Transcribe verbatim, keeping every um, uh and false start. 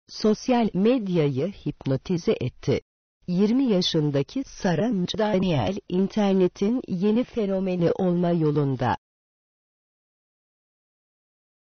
sosyal medyayı hipnotize etti. yirmi yaşındaki Sarah Daniel, internetin yeni fenomeni olma yolunda.